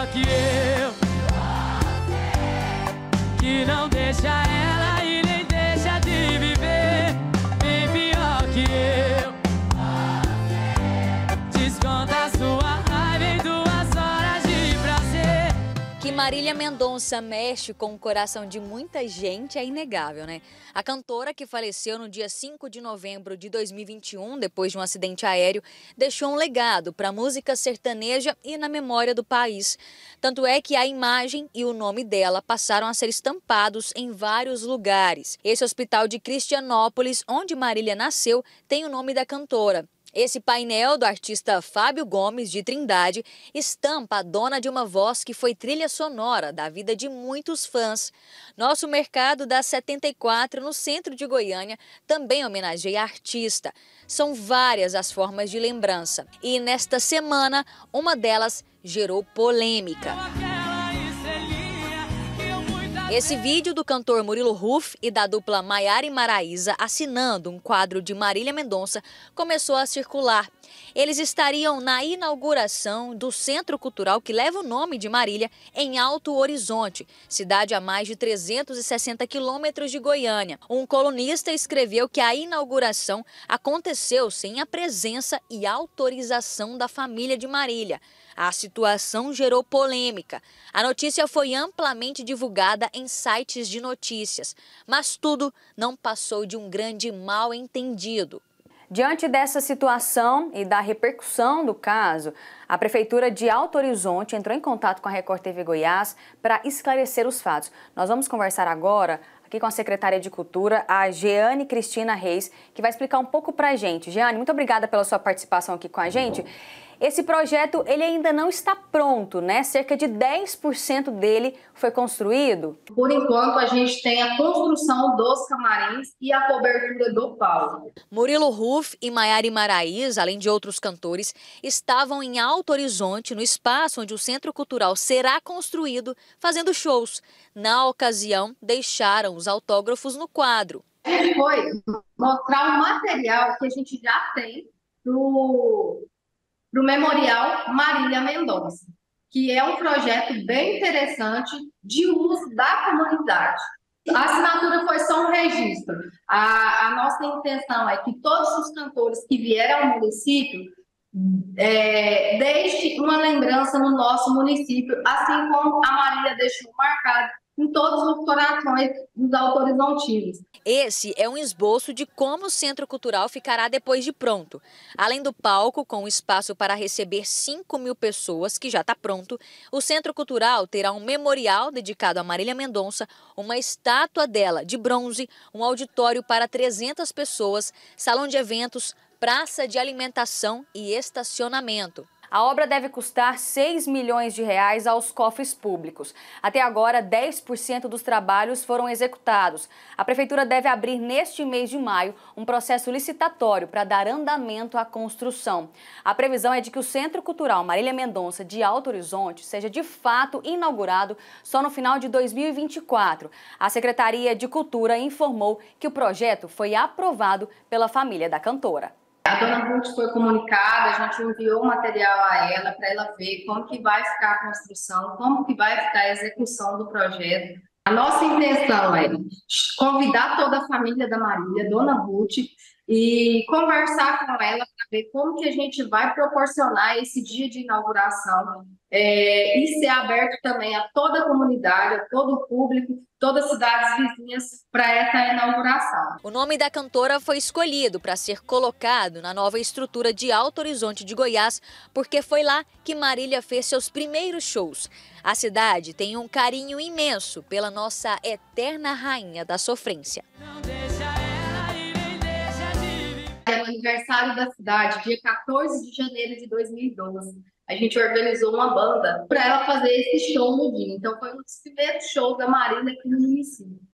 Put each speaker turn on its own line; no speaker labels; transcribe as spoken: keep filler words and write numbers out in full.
pior que eu, que não deixa ela e nem deixa de viver. Bem pior que eu, desconta sua raiva em duas horas de prazer.
Que Marília Mendonça mexe com o coração de muita gente é inegável, né? A cantora, que faleceu no dia cinco de novembro de dois mil e vinte e um, depois de um acidente aéreo, deixou um legado para a música sertaneja e na memória do país. Tanto é que a imagem e o nome dela passaram a ser estampados em vários lugares. Esse hospital de Cristianópolis, onde Marília nasceu, tem o nome da cantora. Esse painel do artista Fábio Gomes, de Trindade, estampa a dona de uma voz que foi trilha sonora da vida de muitos fãs. Nosso Mercado da setenta e quatro, no centro de Goiânia, também homenageia a artista. São várias as formas de lembrança. E nesta semana, uma delas gerou polêmica. Esse vídeo do cantor Murilo Huff e da dupla Maiara e Maraíza assinando um quadro de Marília Mendonça começou a circular. Eles estariam na inauguração do Centro Cultural que leva o nome de Marília em Alto Horizonte, cidade a mais de trezentos e sessenta quilômetros de Goiânia. Um colunista escreveu que a inauguração aconteceu sem a presença e autorização da família de Marília. A situação gerou polêmica. A notícia foi amplamente divulgada em sites de notícias, mas tudo não passou de um grande mal-entendido. Diante dessa situação e da repercussão do caso, a Prefeitura de Alto Horizonte entrou em contato com a Record T V Goiás para esclarecer os fatos. Nós vamos conversar agora aqui com a secretária de Cultura, a Jeane Cristina Reis, que vai explicar um pouco para a gente. Jeane, muito obrigada pela sua participação aqui com a gente. Esse projeto ele ainda não está pronto, né? Cerca de dez por cento dele foi construído.
Por enquanto, a gente tem a construção dos camarins e a cobertura do palco.
Murilo Huff e Maiara e Maraíza, além de outros cantores, estavam em Alto Horizonte, no espaço onde o Centro Cultural será construído, fazendo shows. Na ocasião, deixaram os autógrafos no quadro.
A gente foi mostrar o material que a gente já tem do... para o Memorial Marília Mendonça, que é um projeto bem interessante de uso da comunidade. A assinatura foi só um registro. A, a nossa intenção é que todos os cantores que vieram ao município é, deixem uma lembrança no nosso município, assim como a Marília deixou marcado em todos os corações dos autorizontinos.
Esse é um esboço de como o Centro Cultural ficará depois de pronto. Além do palco, com espaço para receber cinco mil pessoas, que já está pronto, o Centro Cultural terá um memorial dedicado a Marília Mendonça, uma estátua dela de bronze, um auditório para trezentas pessoas, salão de eventos, praça de alimentação e estacionamento. A obra deve custar seis milhões de reais aos cofres públicos. Até agora, dez por cento dos trabalhos foram executados. A Prefeitura deve abrir neste mês de maio um processo licitatório para dar andamento à construção. A previsão é de que o Centro Cultural Marília Mendonça de Alto Horizonte seja de fato inaugurado só no final de dois mil e vinte e quatro. A Secretaria de Cultura informou que o projeto foi aprovado pela família da cantora.
A dona Ruth foi comunicada, a gente enviou o material a ela para ela ver como que vai ficar a construção, como que vai ficar a execução do projeto. A nossa intenção é convidar toda a família da Marília, dona Ruth, e conversar com ela para ver como que a gente vai proporcionar esse dia de inauguração é, e ser aberto também a toda a comunidade, a todo o público, todas as cidades vizinhas para essa inauguração.
O nome da cantora foi escolhido para ser colocado na nova estrutura de Alto Horizonte de Goiás, porque foi lá que Marília fez seus primeiros shows. A cidade tem um carinho imenso pela nossa eterna rainha da sofrência.
É o aniversário da cidade, dia quatorze de janeiro de dois mil e doze. A gente organizou uma banda para ela fazer esse show no dia. Então foi um dos primeiros shows da Marília aqui no município.